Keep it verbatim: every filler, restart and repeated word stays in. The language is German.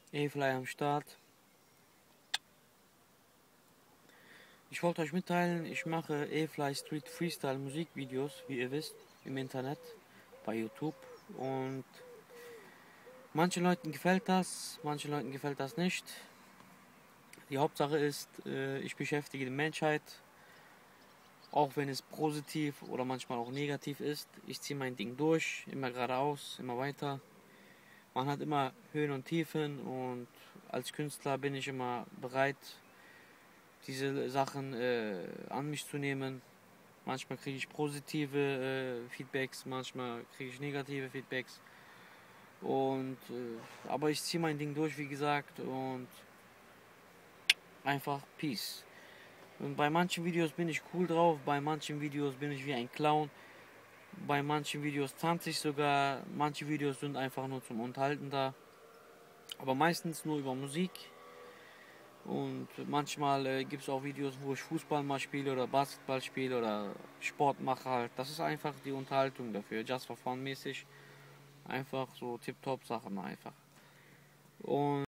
E-Fly am Start. Ich wollte euch mitteilen, ich mache E-Fly Street Freestyle Musikvideos, wie ihr wisst, im Internet, bei YouTube. Und manchen Leuten gefällt das, manchen Leuten gefällt das nicht. Die Hauptsache ist, ich beschäftige die Menschheit, auch wenn es positiv oder manchmal auch negativ ist. Ich ziehe mein Ding durch, immer geradeaus, immer weiter. Man hat immer Höhen und Tiefen und als Künstler bin ich immer bereit, diese Sachen äh, an mich zu nehmen. Manchmal kriege ich positive äh, Feedbacks, manchmal kriege ich negative Feedbacks. Und äh, aber ich ziehe mein Ding durch, wie gesagt, und einfach Peace. Und bei manchen Videos bin ich cool drauf, bei manchen Videos bin ich wie ein Clown, bei manchen Videos tanze ich sogar, manche Videos sind einfach nur zum Unterhalten da, aber meistens nur über Musik. Und manchmal äh, gibt es auch Videos, wo ich Fußball mal spiele oder Basketball spiele oder Sport mache halt. Das ist einfach die Unterhaltung dafür, just for fun mäßig. Einfach so Tip-Top Sachen einfach. Und